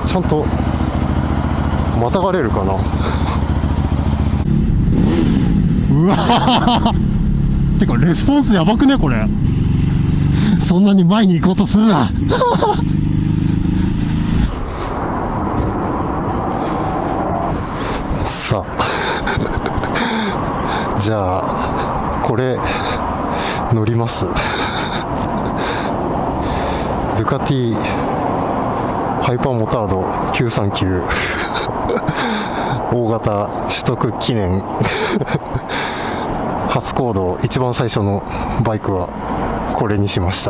ちゃんとまたがれるかな。うわてかレスポンスやばくねこれ。そんなに前に行こうとするな。さあじゃあこれ乗ります。ドゥカティハイパーモタード939大型取得記念初行動、一番最初のバイクはこれにしました。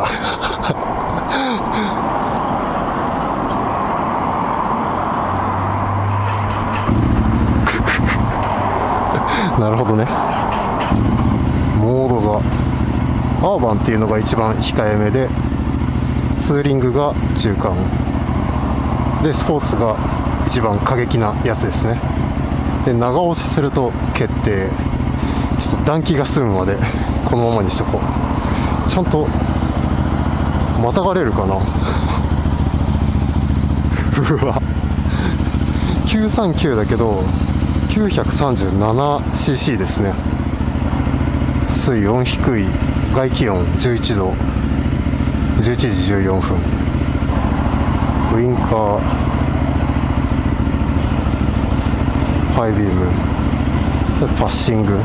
なるほどね。モードがアーバンっていうのが一番控えめで、ツーリングが中間で、スポーツが一番過激なやつですね。で長押しすると決定。ちょっと暖気が済むまでこのままにしとこう。ちゃんとまたがれるかな。うわ 939 だけど 937cc ですね。水温低い、外気温11度、11時14分。ウインカー、ハイビーム、パッシング。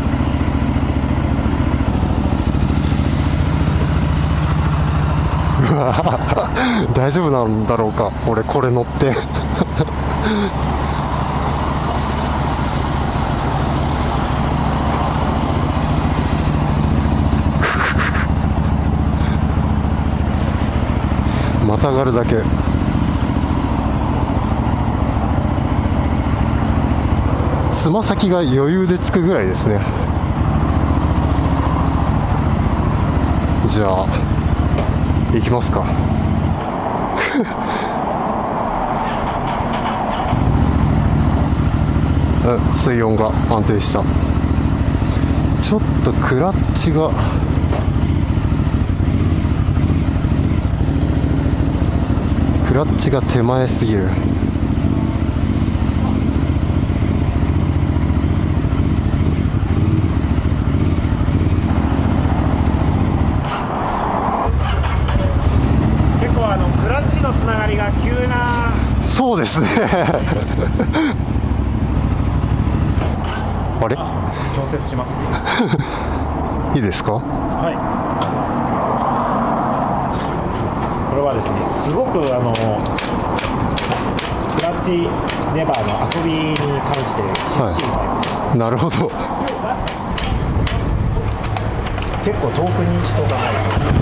うわ大丈夫なんだろうか俺これ乗ってまたがるだけ。つま先が余裕でつくぐらいですね。じゃあ行きますか。水温が安定した。ちょっとクラッチが手前すぎる。そうですね。あれ？ 調節しますね。 いいですか？ はい。これはですね、すごくクラッチレバーの遊びに関して厳しいバイクです。 なるほど。 結構遠くにしとかないと。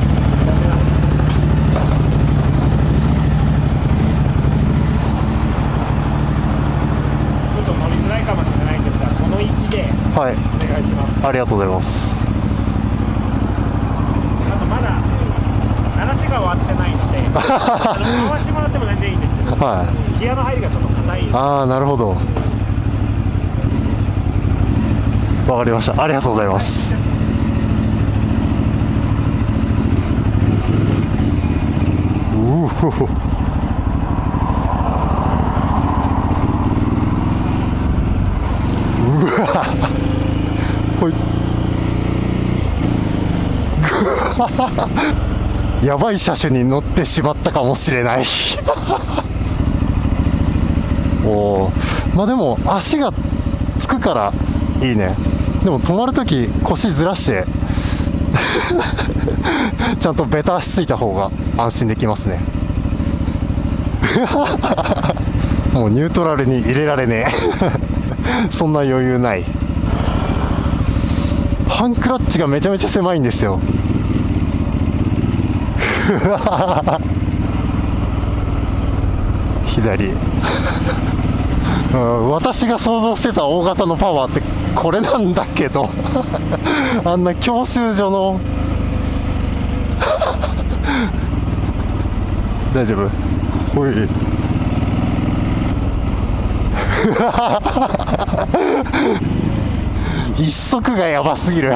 かもしれないんですが、この位置でお願いします。 ありがとうございます。 あとまだ話が終わってないので回してもらっても全然いいんですけど、ギアの入りがちょっと硬い。 ああ、なるほど。わかりました。ありがとうございます。うおほいやばい車種に乗ってしまったかもしれないおー、まあでも足がつくからいいね。でも止まるとき腰ずらしてちゃんとベタ足ついた方が安心できますねもうニュートラルに入れられねえそんな余裕ない。ハンクラッチがめちゃめちゃ狭いんですよ左私が想像してた大型のパワーってこれなんだけどあんな教習所の大丈夫？ほい一足がやばすぎる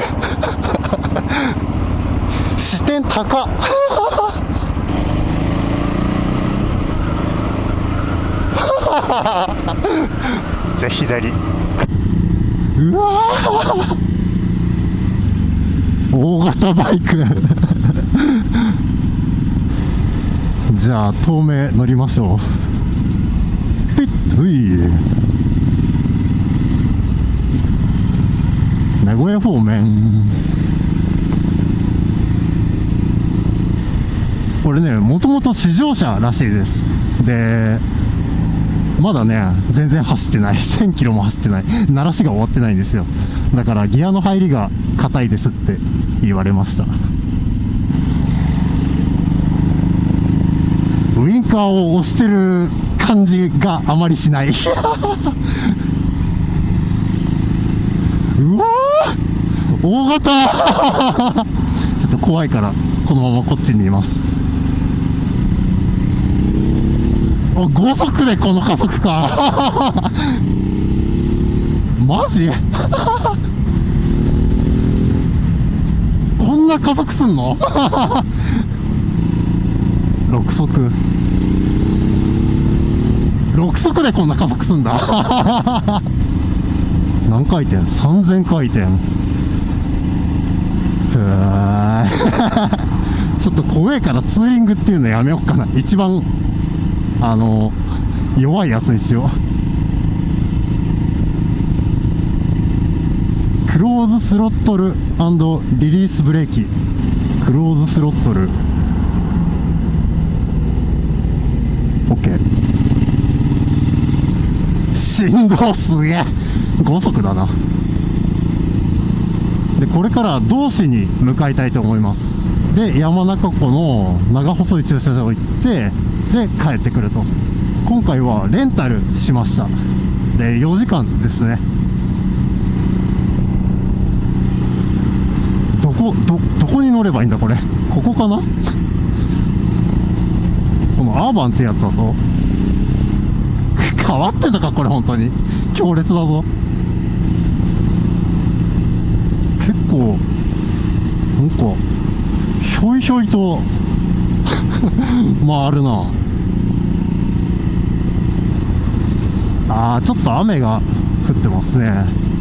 視点高っじゃあ左。うわー、大型バイクじゃあ東名乗りましょう。ピッ、うい、名古屋方面。これね、もともと試乗車らしいです。で、まだね、全然走ってない。1000キロも走ってない。鳴らしが終わってないんですよ。だからギアの入りが硬いですって言われました。ウインカーを押してる感じがあまりしない。うわー、大型ちょっと怖いからこのままこっちにいます。5速でこの加速かマジこんな加速すんの6速でこんな加速すんだ何回転 ?3000 回転。ちょっと怖いからツーリングっていうのやめようかな。一番弱いやつにしよう。クローズスロットル&リリースブレーキ。クローズスロットル OK。 振動すげえ。5速だな。でこれから道志に向かいたいと思います。で山中湖の長細い駐車場行ってで帰ってくると。今回はレンタルしました。で4時間ですね。どこに乗ればいいんだこれ。ここかな。このアーバンってやつだと変わってんのかこれ。本当に強烈だぞ。結構なんかひょいひょいと回るな。ちょっと雨が降ってますね。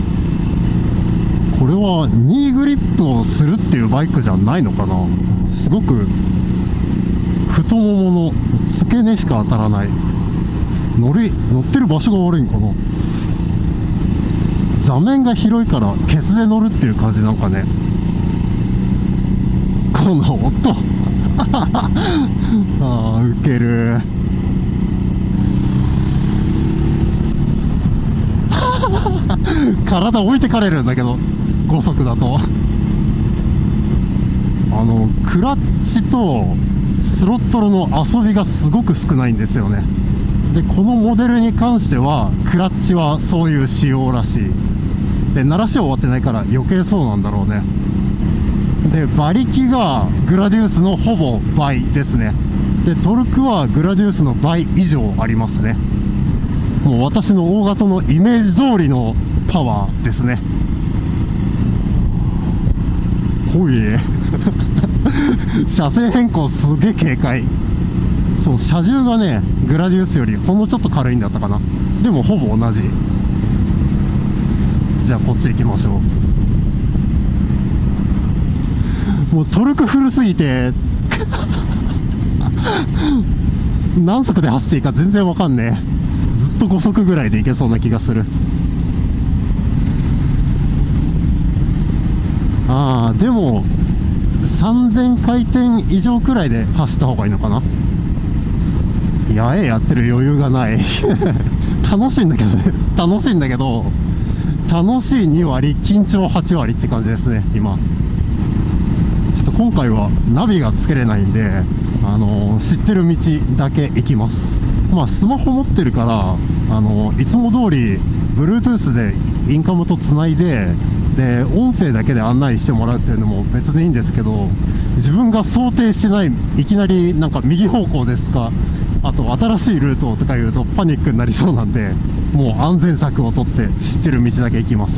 これはニーグリップをするっていうバイクじゃないのかな。すごく太ももの付け根しか当たらない。乗ってる場所が悪いんかな。座面が広いからケツで乗るっていう感じなんかね。この音ウケる体置いてかれるんだけど5速だと。クラッチとスロットルの遊びがすごく少ないんですよね。でこのモデルに関してはクラッチはそういう仕様らしい。で鳴らしは終わってないから余計そうなんだろうね。で馬力がグラディウスのほぼ倍ですね。でトルクはグラディウスの倍以上ありますね。もう私の大型のイメージ通りのパワーですね。ほい車線変更すげえ軽快。そう車重がねグラディウスよりほんのちょっと軽いんだったかな。でもほぼ同じ。じゃあこっち行きましょう。もうトルクフルすぎて何速で走っていいか全然わかんねえ。ずっと5速ぐらいでいけそうな気がする。でも3000回転以上くらいで走った方がいいのかな。やってる余裕がない楽しいんだけどね。楽しい2割緊張8割って感じですね今。ちょっと今回はナビがつけれないんで知ってる道だけ行きます。スマホ持ってるからいつも通り Bluetooth でインカムとつないで音声だけで案内してもらうっていうのも別にいいんですけど、自分が想定してないいきなりなんか右方向ですか、あと新しいルートとか言うとパニックになりそうなんで、もう安全策を取って知ってる道だけ行きます。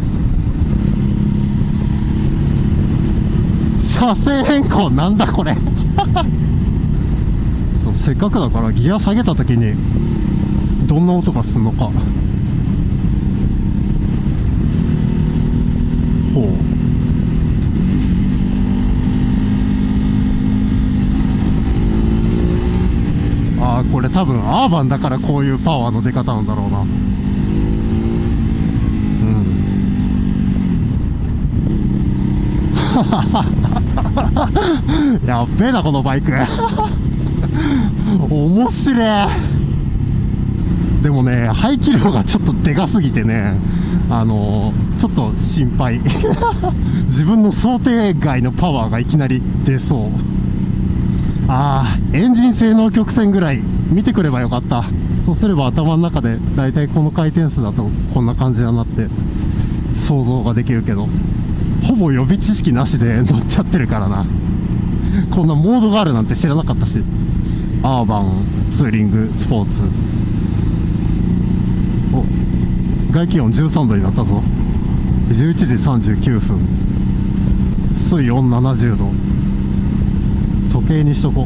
車線変更なんだこれそうせっかくだからギア下げた時にどんな音がするのか。ほう。ああ、これ多分アーバンだからこういうパワーの出方なんだろうな。うん。やっべえなこのバイク。面白い。でもね、排気量がちょっとでかすぎてね、ちょっと心配。自分の想定外のパワーがいきなり出そう。ああ、エンジン性能曲線ぐらい見てくればよかった。そうすれば頭の中でだいたいこの回転数だとこんな感じだなって想像ができるけど、ほぼ予備知識なしで乗っちゃってるからな。こんなモードがあるなんて知らなかったし。アーバンツーリングスポーツ。お、外気温13度になったぞ。11時39分。水温70度。時計にしとこ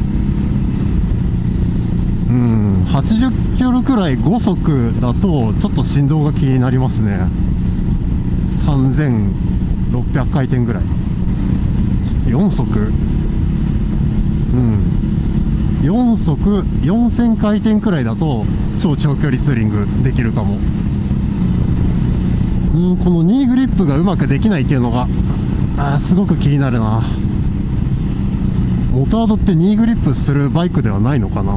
う。80キロくらい5速だとちょっと振動が気になりますね。3600回転ぐらい。4速、4速4000回転くらいだと超長距離ツーリングできるかも。このニーグリップがうまくできないっていうのがすごく気になるな。モタードってニーグリップするバイクではないのかな。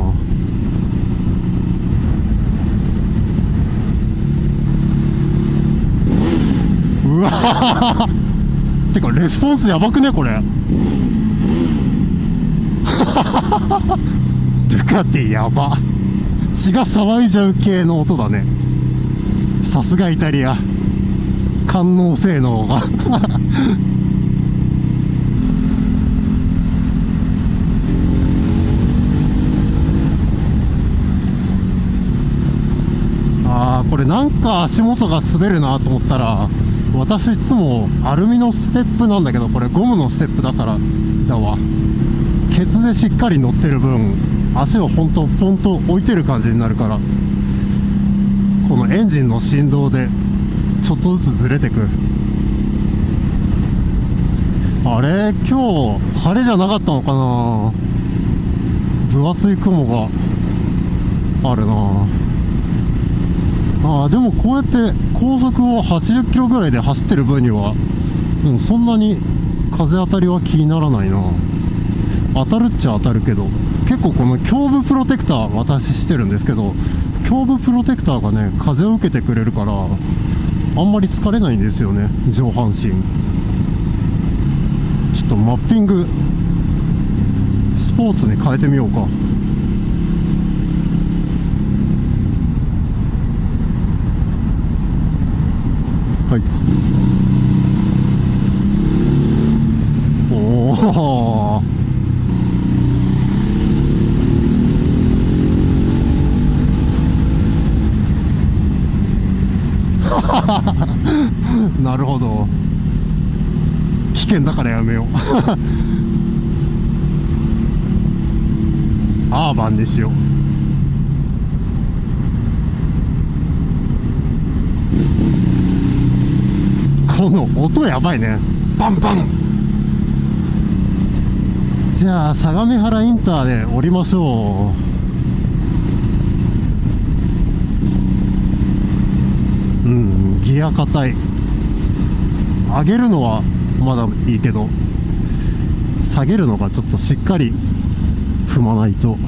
うわてかレスポンスやばくねこれ。ドゥカティやば。血が騒いじゃう系の音だね。さすがイタリア。官能性能が。これなんか足元が滑るなと思ったら、私いつもアルミのステップなんだけど、これゴムのステップだからだわ。ケツでしっかり乗ってる分、足をほんとポンと置いてる感じになるから、このエンジンの振動でちょっとずつずれてく。あれ、今日晴れじゃなかったのかな。分厚い雲があるな。でもこうやって高速を80キロぐらいで走ってる分には、そんなに風当たりは気にならないな。当たるっちゃ当たるけど、結構この胸部プロテクター私してるんですけど、胸部プロテクターがね風を受けてくれるから、あんまり疲れないんですよね、上半身。ちょっとマッピングスポーツに変えてみようか。はい。おお。なるほど。危険だからやめよう。アーバンにしよう。この音やばいね。バンバン。じゃあ相模原インターで降りましょう。ギア硬い。上げるのはまだいいけど、下げるのがちょっとしっかり踏まないと。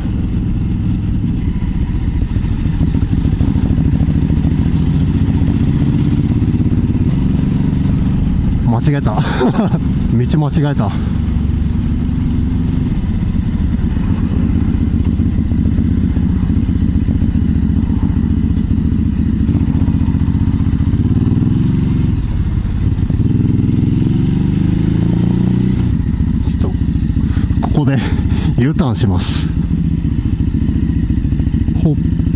間違えた。道間違えた。ちょっとここで U ターンします。ほっ、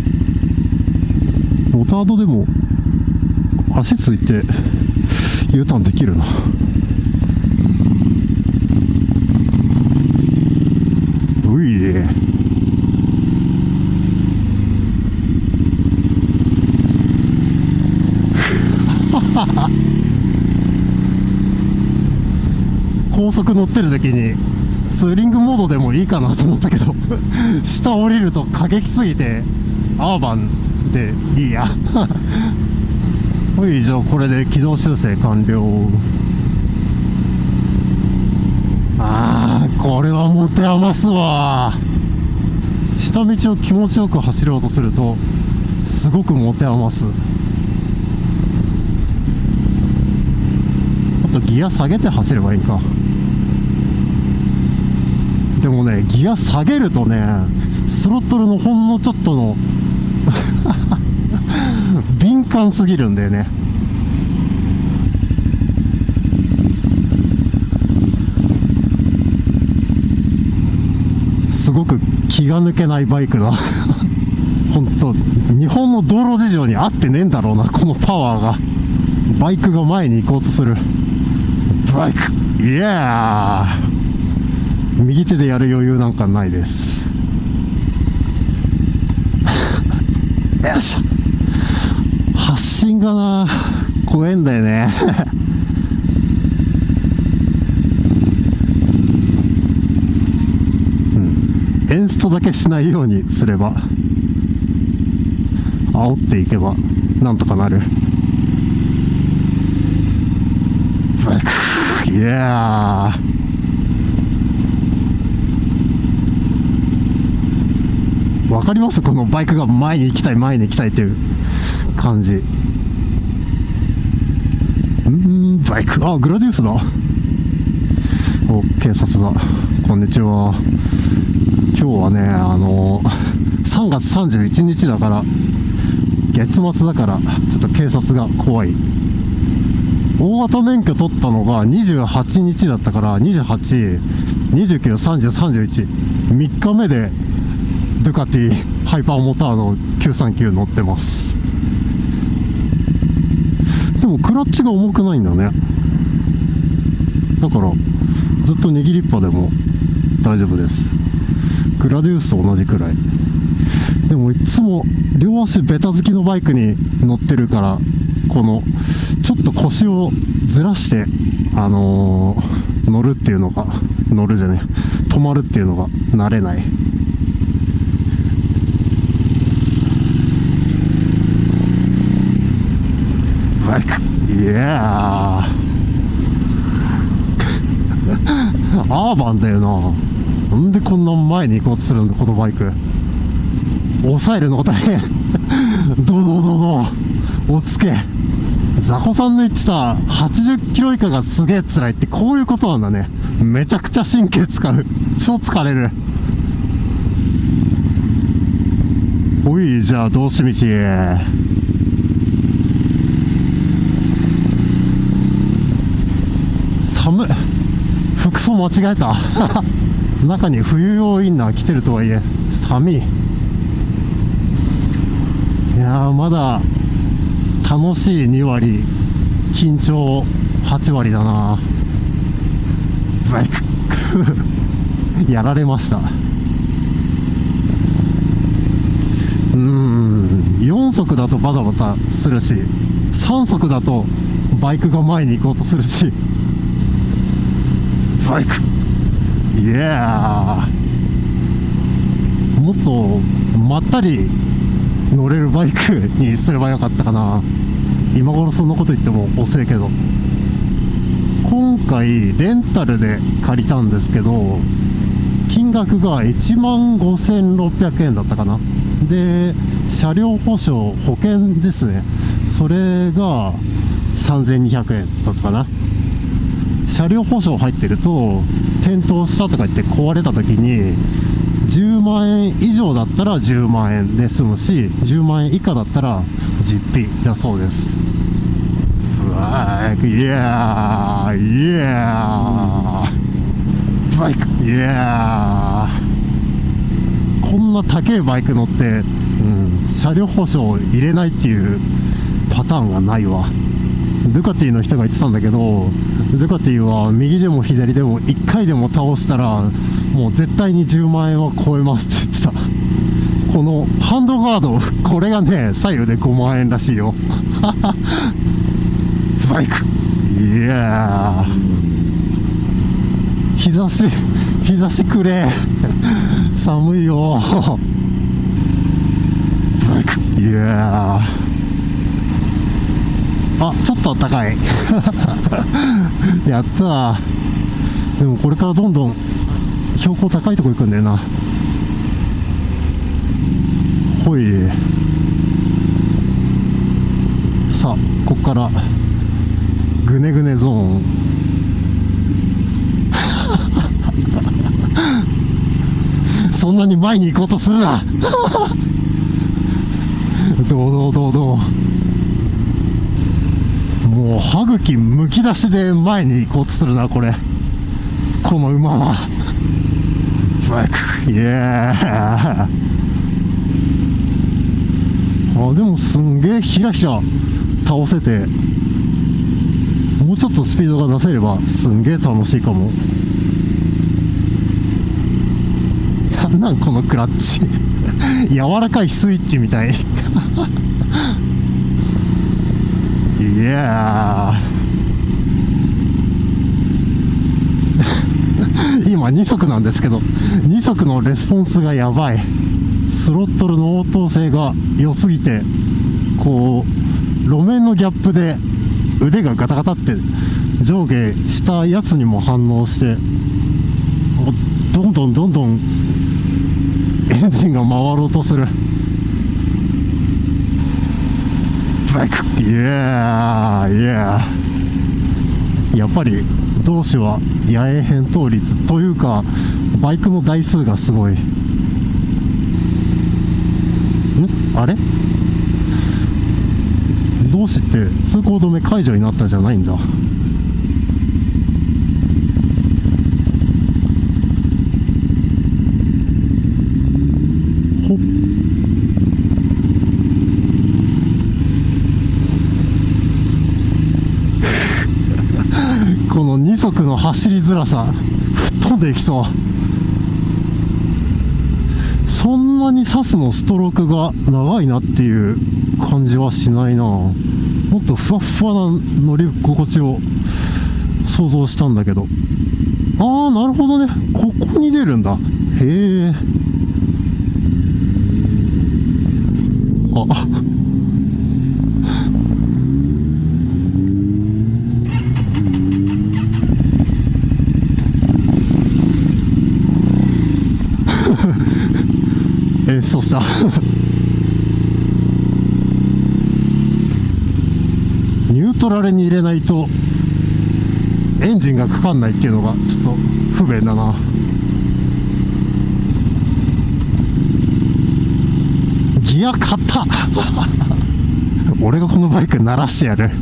モタードでも足ついてU ターンできるな。うい速乗ってる時にツーリングモードでもいいかなと思ったけど下降りると過激すぎてアーバンでいいやはい、じゃあこれで軌道修正完了。これは持て余すわ。下道を気持ちよく走ろうとするとすごく持て余す。あとギア下げて走ればいいか。でもね、ギア下げるとね、スロットルのほんのちょっとの敏感すぎるんだよね。すごく気が抜けないバイクだ本当日本の道路事情に合ってねえんだろうな、このパワーが。バイクが前に行こうとする。バイク、イエー。右手でやる余裕なんかないですよいしょ。発進がな、怖えんだよねエンストだけしないようにすれば、煽っていけばなんとかなる。いやー、わかります？このバイクが前に行きたい前に行きたいっていう感じ。バイク、グラディウスだ。お、警察だ。こんにちは。今日はね、3月31日だから、月末だから、ちょっと警察が怖い。大型免許取ったのが28日だったから、28、29、30、31、3日目で、ドゥカティハイパーモタード939乗ってます。でも、クラッチが重くないんだね。だから、ずっと握りっぱでも大丈夫です。グラディウスと同じくらい。でもいつも両足ベタ付きのバイクに乗ってるから、このちょっと腰をずらして乗るっていうのが、乗るじゃねえ、止まるっていうのが慣れない。バイク、いやーアーバンだよな。なんでこんな前に行こうとするんだこのバイク。抑えるのが大変どうぞどうぞ落ち着け。ザコさんの言ってた80キロ以下がすげえ辛いってこういうことなんだね。めちゃくちゃ神経使う。超疲れる。おい、じゃあどうしみち。寒い。服装間違えた中に冬用インナー着てるとはいえ寒い。いやー、まだ楽しい2割、緊張8割だな。バイクやられました。4速だとバタバタするし、3速だとバイクが前に行こうとするし。バイク、いやー、もっとまったり乗れるバイクにすればよかったかな。今頃そんなこと言っても遅いけど。今回レンタルで借りたんですけど、金額が15,600円だったかな。で、車両保証保険ですね、それが3,200円だったかな。車両保証入ってると、転倒したとか言って壊れた時に10万円以上だったら10万円で済むし、10万円以下だったら実費だそうです。バイク、イエーイエー、バイク、イエー。こんな高いバイク乗って、車両保証入れないっていうパターンがないわ。ドゥカティの人が言ってたんだけど、ドゥカティは右でも左でも1回でも倒したらもう絶対に10万円は超えますって言ってた。このハンドガード、これがね左右で5万円らしいよバイク、いやー、 日差しくれ。寒いよ。いやー、あ、ちょっとあったかい。やったー。でもこれからどんどん標高高いとこ行くんだよな。ほい。さあ、こっからグネグネゾーン。そんなに前に行こうとするな。どうもう歯茎むき出しで前に行こうとするな、これ。この馬は。バイク、イエー。あ、でもすんげえひらひら倒せて、もうちょっとスピードが出せればすんげえ楽しいかも。なんこのクラッチ。柔らかいスイッチみたい。いやー。今2速なんですけど、2速のレスポンスがやばい。スロットルの応答性が良すぎて、こう路面のギャップで腕がガタガタって上下したやつにも反応して、もうどんどんエンジンが回ろうとする。バイク、イエーイエー。やっぱり同志は野営返答率というかバイクの台数がすごい。あれ、同志って通行止め解除になったんじゃないんだ。ほっ、この2速の走りづらさ、吹っ飛んでいきそう。そんなにサスのストロークが長いなっていう感じはしないな。もっとふわっふわな乗り心地を想像したんだけど。ああ、なるほどね。ここに出るんだ。へえ。あ、演奏した。ニュートラルに入れないとエンジンがかかんないっていうのがちょっと不便だな。ギア買った。俺がこのバイク鳴らしてやる。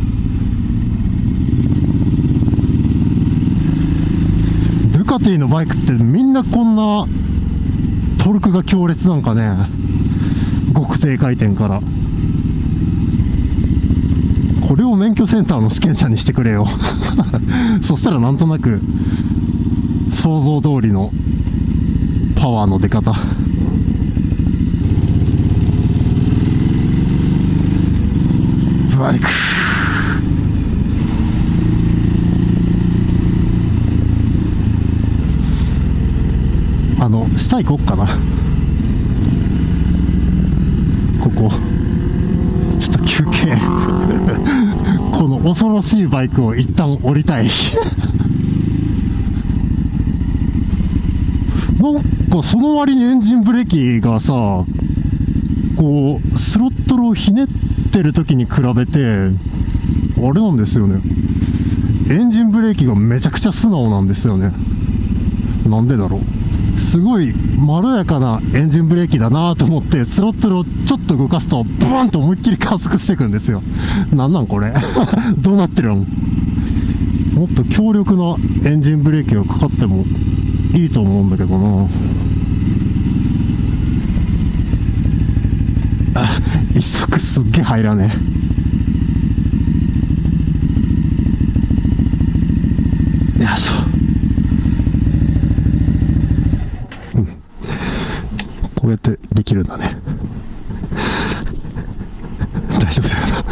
ドゥカティのバイクってみんなこんなトルクが強烈なんかね。極低回転から。これを免許センターの試験車にしてくれよ。そしたらなんとなく想像通りのパワーの出方。バイク、下行こっかな。ここちょっと休憩。この恐ろしいバイクを一旦降りたい。なんかその割にエンジンブレーキがさ、こうスロットルをひねってる時に比べてあれなんですよね。エンジンブレーキがめちゃくちゃ素直なんですよね。なんでだろう。すごいまろやかなエンジンブレーキだなと思ってスロットルをちょっと動かすとブーンと思いっきり加速していくんですよ。なんこれ。どうなってるん。もっと強力なエンジンブレーキがかかってもいいと思うんだけどな。あ、一足すっげえ入らねえ。よいしょ。こうやってできるんだね。大丈夫だよな。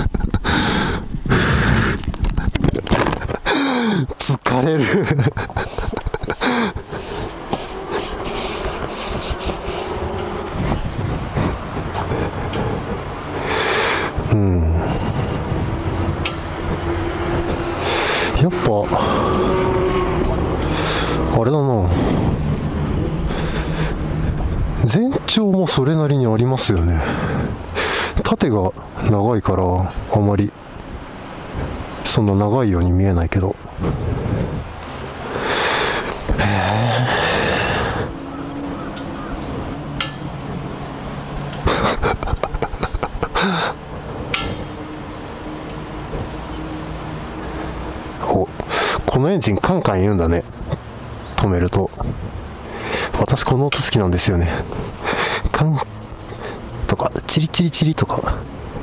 疲れる。 長もそれなりにありますよね。縦が長いからあまりそんな長いように見えないけど、お、このエンジンカンカン言うんだね、止めると。私この音好きなんですよね。カンとかチリチリチリとか。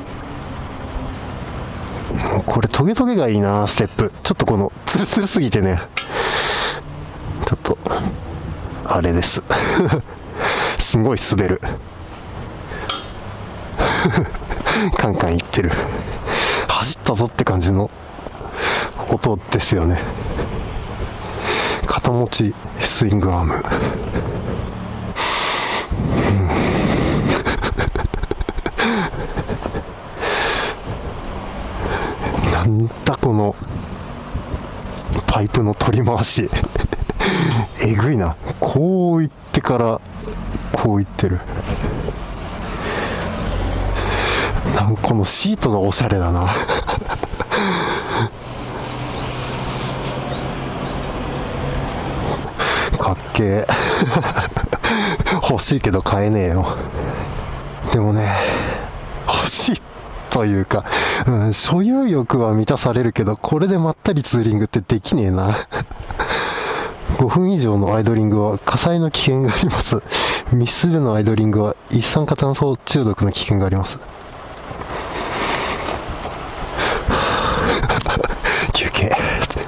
これトゲトゲがいいな、ステップ。ちょっとこのツルツルすぎてね、ちょっとあれですすごい滑るカンカンいってる、走ったぞって感じの音ですよね。肩持ちスイングアーム、なんだこのパイプの取り回しえぐいな。こういってからこういってる。なんかこのシートがおしゃれだなかっけー欲しいけど買えねえよ。でもね、欲しいというか、所有欲は満たされるけど、これでまったりツーリングってできねえな5分以上のアイドリングは火災の危険があります。密室でのアイドリングは一酸化炭素中毒の危険があります休憩